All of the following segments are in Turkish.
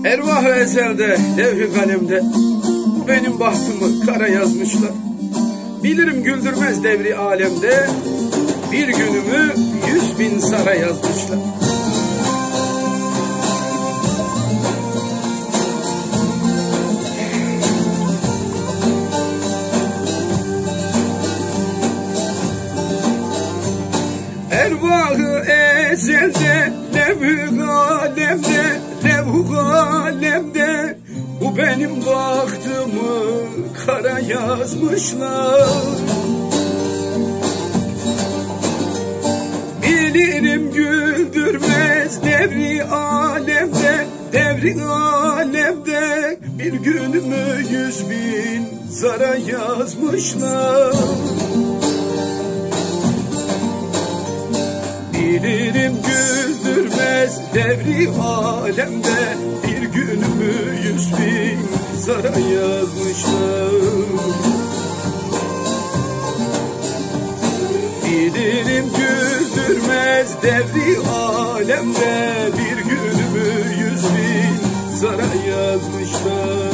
Ervah-ı ezelde, levh-i kalemde bu benim bahtımı kara yazmışlar. Bilirim güldürmez devri alemde, bir günümü 100.000 sara yazmışlar. Ervah-ı ezelde, levh-i kalemde, levh-i kalemde bu benim bahtımı kara yazmışlar. Bilirim güldürmez devri alemde, devri alemde bir günümü 100.000 zara yazmışlar. Bilirim güldürmez devri alemde bir günümü 100.000 zara yazmışlar. Bilirim güldürmez devri alemde bir günümü 100.000 zara yazmışlar.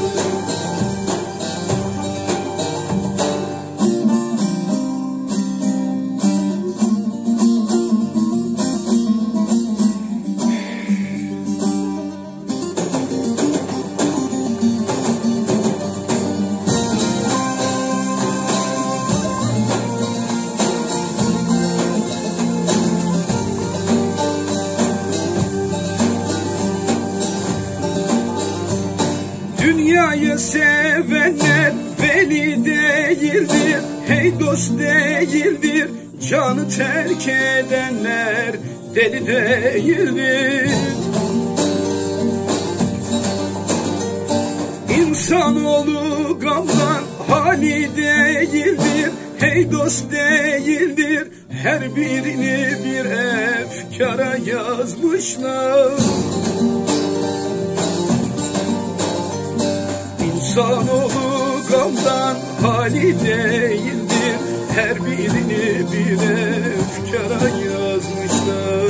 Dünyayı sevenler veli değildir, hey dost değildir. Canı terk edenler deli değildir. İnsanoğlu gamdan hali değildir, hey dost değildir. Her birini bir efkara yazmışlar. İnsanoğlu gamdan hali değildir, her birini bir efkara yazmışlar.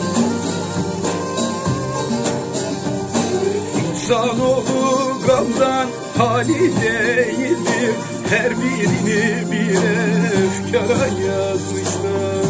İnsanoğlu gamdan hali değildir, her birini bir efkara yazmışlar.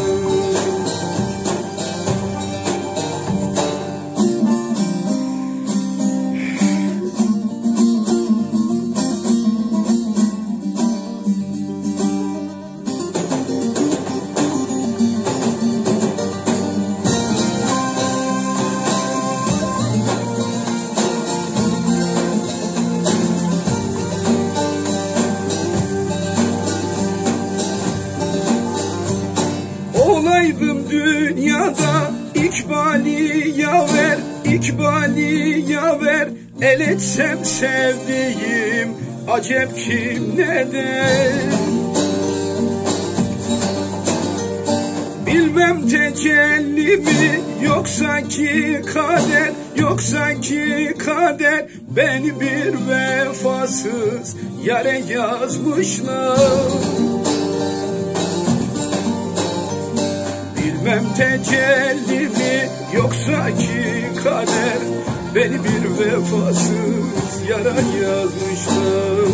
Olaydım dünyada ikbali yaver, ikbali yaver. El etsem sevdiğim acep kim ne der. Bilmem tecelli mi yoksa ki kader, yoksa ki kader. Beni bir vefasız yare yazmışlar. Bilmem tecelli mi yoksa ki kader, beni bir vefasız yara yazmışlar.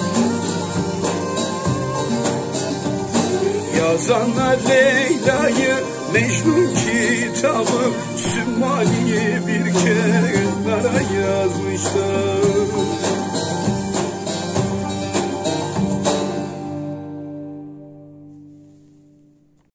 Yazanlar Leyla'yı, Mecnun kitabı, Sümmali'yi bir kenara yazmışlar.